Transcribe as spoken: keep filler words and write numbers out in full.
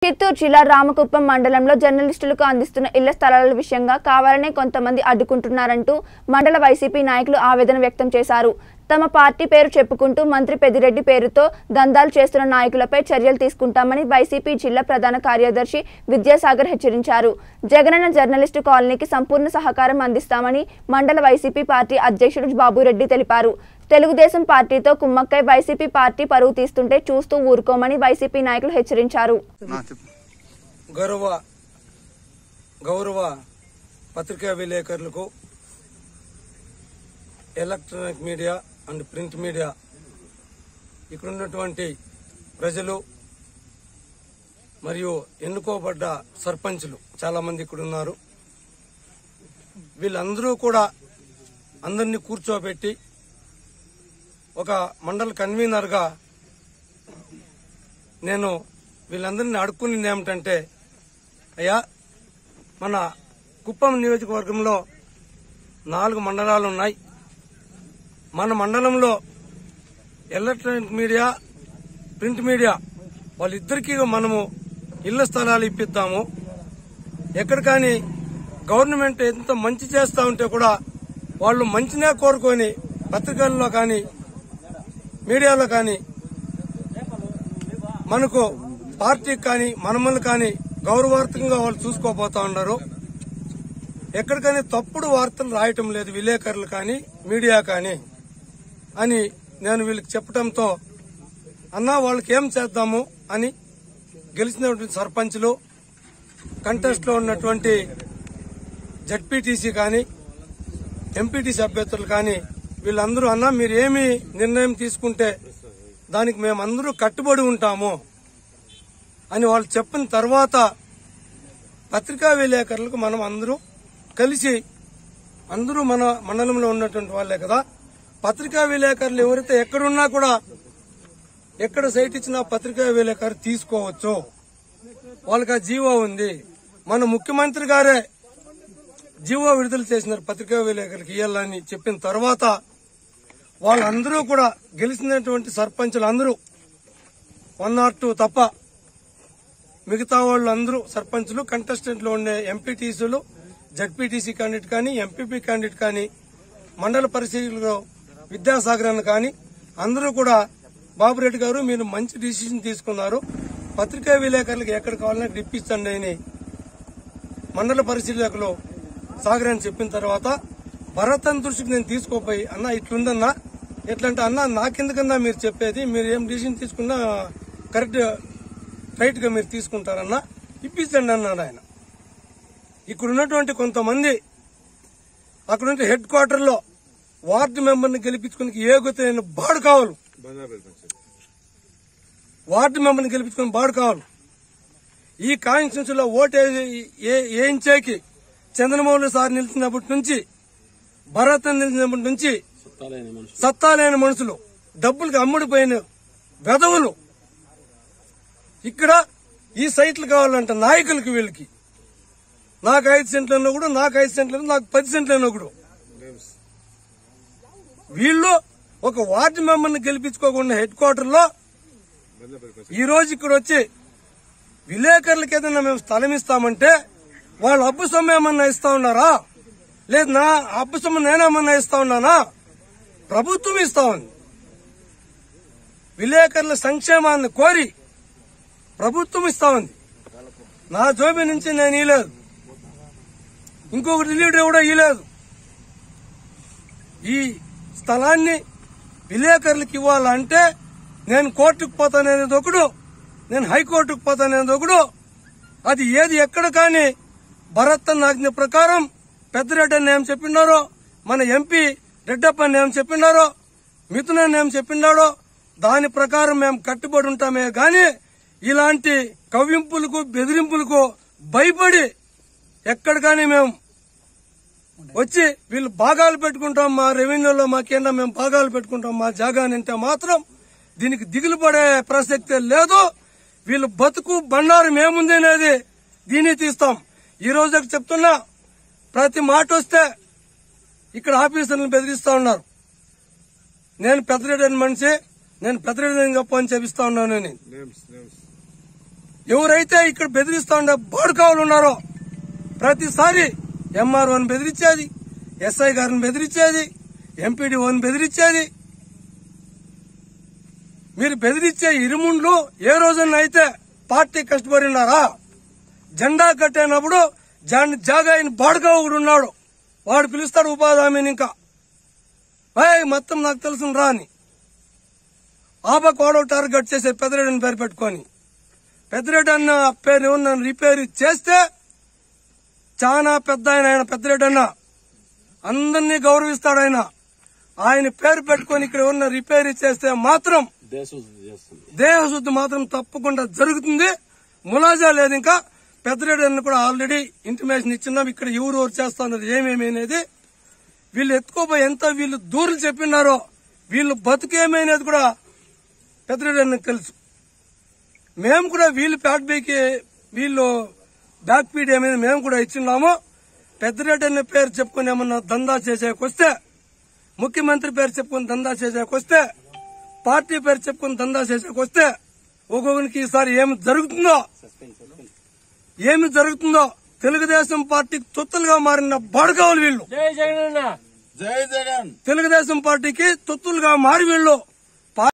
చిత్తూరు జిల్లా రామకుప్పం మండలంలో జర్నలిస్టులకు అందిస్తున్న ఇళ్ల స్థలాల విషయంగా కావాలనే కొంతమంది అడ్డుకుంటున్నారంటూ మండల వైసీపీ నాయకులు ఆవేదన వ్యక్తం చేశారు. తమ పార్టీ పేరు చెప్పుకుంటూ మంత్రి పెద్దిరెడ్డి పేరుతో దందాలు చేస్తున్న నాయకులపై చర్యలు తీసుకుంటామని వైసీపీ జిల్లా ప్రధాన కార్యదర్శి విద్యాసాగర్ హెచ్చరించారు. జగనన్న జర్నలిస్టు కాలనీకి సంపూర్ణ సహకారం అందిస్తామని మండల వైసీపీ పార్టీ అధ్యక్షుడు బాబురెడ్డి తెలిపారు. తెలుగుదేశం పార్టీతో కుమ్మక్కై వైసీపీ పార్టీ పరువు తీస్తుంటే చూస్తూ ఊరుకోమని వైసీపీ నాయకులు హెచ్చరించారు. గౌరవ గౌరవ పత్రికా విలేకరులకు, electronic media and print media, ఇక్కడ ఉన్నటువంటి ప్రజలు మరియు ఎన్నుకోబడ్డ సర్పంచులు చాలా మంది ఇక్కడ ఉన్నారు. వీళ్ళందరూ కూడా అందరినీ కూర్చోబెట్టి ఒక మండల కన్వీనర్ గా నేను వీళ్ళందరినీ అడుక్కునేది ఏమిటంటే, అయ్యా మన కుప్పం నియోజకవర్గంలో నాలుగు మండలాలు ఉన్నాయి. మన మండలంలో ఎలక్ట్రానిక్ మీడియా, ప్రింట్ మీడియా వాళ్ళిద్దరికీ మనము ఇళ్ల స్థలాలు ఇప్పిద్దాము. ఎక్కడ కానీ గవర్నమెంట్ ఎంత మంచి చేస్తా ఉంటే కూడా వాళ్ళు మంచినే కోరుకొని పత్రికల్లో కానీ మీడియాలో కానీ మనకు పార్టీకి కానీ మనమల్ని కానీ గౌరవార్థంగా వాళ్ళు చూసుకోపోతా ఉన్నారు. ఎక్కడికైనా తప్పుడు వార్తలు రాయటం లేదు విలేకరులు కానీ మీడియా కానీ అని నేను వీళ్ళకి చెప్పడంతో, అన్నా వాళ్ళకి ఏం చేద్దాము అని గెలిచినటువంటి సర్పంచ్లు, కంటెస్ట్ లో ఉన్నటువంటి జడ్పీటీసీ కానీ ఎంపీటీసీ అభ్యర్థులు కానీ వీళ్ళందరూ, అన్నా మీరు ఏమి నిర్ణయం తీసుకుంటే దానికి మేమందరూ కట్టుబడి ఉంటాము అని వాళ్ళు చెప్పిన తర్వాత పత్రికా విలేకరులకు మనం అందరూ కలిసి, అందరూ మన మండలంలో ఉన్నటువంటి వాళ్లే కదా, పత్రికా విలేకరులు ఎవరైతే ఎక్కడున్నా కూడా ఎక్కడ సైట్ ఇచ్చినా పత్రికా విలేకరు తీసుకోవచ్చు. వాళ్ళకి ఆ జీవో ఉంది. మన ముఖ్యమంత్రి గారే జీవో విడుదల చేసినారు పత్రికా విలేకరులకు ఇవ్వాలని చెప్పిన తర్వాత వాళ్ళందరూ కూడా గెలిచినటువంటి సర్పంచులు అందరూ వన్ నాట్ టూ తప్ప మిగతా వాళ్ళు అందరూ సర్పంచులు, కంటెస్టెంట్లు ఉండే ఎంపీటీసీలు, జడ్పీటీసీ క్యాండిడేట్ కానీ ఎంపీపీ క్యాండిడేట్ కానీ మండల పరిశీలకులు విద్యాసాగర్ అన్న కానీ అందరూ కూడా బాబురెడ్డి గారు మీరు మంచి డిసిషన్ తీసుకున్నారు, పత్రికా విలేకరులకు ఎక్కడ కావాలన్నా ఇప్పించండి అని మండల పరిశీలకులు సాగర్ అని చెప్పిన తర్వాత భరతన్ దృష్టికి నేను తీసుకోపోయి, అన్న ఇట్లుందన్నా, ఎట్లంటే అన్న నాకెందుకన్నా మీరు చెప్పేది, మీరు ఏం డిసిషన్ తీసుకున్నా కరెక్ట్ రైట్ గా మీరు తీసుకుంటారన్నా, ఇప్పించండి అన్నాడు ఆయన. ఇక్కడ ఉన్నటువంటి కొంతమంది అక్కడ హెడ్ క్వార్టర్ లో వార్డు మెంబర్ని గెలిపించుకుని ఏగుతైన బాడు కావాలి, వార్డు మెంబర్ని గెలిపించుకుని బాడు కావాలి. ఈ కాన్స్టిట్యూన్సీలో ఓటు వేయించేకి చంద్రమౌళి సార్ నిలిచినప్పటి నుంచి, భరత్ నిలిచినప్పటి నుంచి సత్తాలేని మనుషులు, డబ్బులకి అమ్ముడిపోయిన వెధవులు ఇక్కడ ఈ సైట్లు కావాలంట నాయకులకి. వీళ్ళకి నాకు ఐదు సెంట్లు అన్నా కూడా, నాకు ఐదు సెంట్లు నాకు పది సెంట్లు అన్నా కూడా, వీళ్ళు ఒక వార్డు మెంబర్ని గెలిపించుకోకుండా హెడ్ క్వార్టర్ లో ఈ రోజు ఇక్కడ వచ్చి విలేకరులకి ఏదైనా మేము స్థలం ఇస్తామంటే వాళ్ళు అబ్బు సొమ్ము ఏమన్నా ఇస్తా ఉన్నారా, లేదు నా అబ్బు సొమ్ము నేనేమన్నా ఇస్తా ఉన్నానా, ప్రభుత్వం ఇస్తా ఉంది. విలేకరుల సంక్షేమాన్ని కోరి ప్రభుత్వం ఇస్తా ఉంది. నా జోబి నుంచి నేను ఇయలేదు, ఇంకొకటి లీడర్ కూడా ఇయలేదు. ఈ స్థలాన్ని విలేకరులకు ఇవ్వాలంటే నేను కోర్టుకు పోతాననేది ఒకడు, నేను హైకోర్టుకు పోతాననేది ఒకడు. అది ఏది ఎక్కడ కానీ భరత్ ఆజ్ఞ ప్రకారం పెద్దిరెడ్డి అని ఏం చెప్పినారో, మన ఎంపీ రెడ్డప్ప అని ఏం చెప్పినారో, మిథున్ అని ఏం చెప్పినాడో దాని ప్రకారం మేము కట్టుబడి ఉంటామే గాని ఇలాంటి కవ్వింపులకు బెదిరింపులకు భయపడి ఎక్కడ కానీ మేము వచ్చి వీళ్ళు భాగాలు పెట్టుకుంటాం, మా రెవెన్యూలో మాకేనా మేము భాగాలు పెట్టుకుంటాం మా జాగాని అంటే మాత్రం దీనికి దిగులు పడే ప్రసక్తే లేదు. వీళ్ళు బతుకు బండారం ఏముంది అనేది దీన్ని తీస్తాం. ఈ రోజు చెప్తున్నా, ప్రతి మాట వస్తే ఇక్కడ ఆఫీసర్లను బెదిరిస్తా ఉన్నారు. నేను పెద్దరెడ్డి మనిషి, నేను పెద్దరెడ్డి గొప్ప అని చెప్పిస్తా ఉన్నాను. ఎవరైతే ఇక్కడ బెదిరిస్తా ఉండే బోడుకావులు ఉన్నారో ప్రతిసారి ఎంఆర్ఓని బెదిరించేది, ఎస్ఐ గారిని బెదిరించేది, ఎంపీడీఓని బెదిరించేది. మీరు బెదిరించే ఇరుముండ్లు ఏ రోజున అయితే పార్టీ కష్టపడి ఉన్నారా? జెండా కట్టేనప్పుడు జాగా అయిన బాడుగా ఒకడు ఉన్నాడు, వాడు పిలుస్తాడు ఉపాధి హామీని. ఇంకా అయ్యి మొత్తం నాకు తెలుసు రా అని ఆపకు వాడో టార్గెట్ చేసే పెద్దరెడ్డి అని పేరు పెట్టుకొని పెద్దరెడ్డి అన్న పేరు నన్ను రిపేర్ చేస్తే చాలా పెద్ద ఆయన ఆయన పెద్దరెడ్డి అన్న అందరినీ గౌరవిస్తాడు. ఆయన ఆయన పేరు పెట్టుకొని ఇక్కడ ఉన్న రిపేర్ చేస్తే మాత్రం దేహశుద్ధి మాత్రం తప్పకుండా జరుగుతుంది. ములాజా లేదు. ఇంకా పెద్దరెడ్డి అన్న కూడా ఆల్రెడీ ఇంటిమేషన్ ఇచ్చినాం ఇక్కడ ఎవరు ఎవరు చేస్తున్నారు ఏమేమి అనేది. వీళ్ళు ఎత్తుకోపోయి ఎంత వీళ్ళు దూరులు చెప్పినారో వీళ్ళు బతుకేమైనది కూడా పెద్దరెడ్డి అన్నకు తెలుసు. మేము కూడా వీళ్ళు ప్యాట్ బీకి వీళ్ళు బ్యాక్ పీడ్ ఏమైనా మేము కూడా ఇచ్చిన్నాము. పెద్దరెడ్డి అన్న పేరు చెప్పుకుని ఏమన్నా దందా చేసేకొస్తే, ముఖ్యమంత్రి పేరు చెప్పుకుని దందా చేసేకొస్తే, పార్టీ పేరు చెప్పుకుని దందా చేసేకొస్తే ఒక్కొక్కరికి ఈసారి ఏమి జరుగుతుందో ఏమి జరుగుతుందో తెలుగుదేశం పార్టీకి తొత్తులుగా మారిన బాడుకావులు వీళ్ళు. తెలుగుదేశం పార్టీకి తొత్తులుగా మారి వీళ్ళు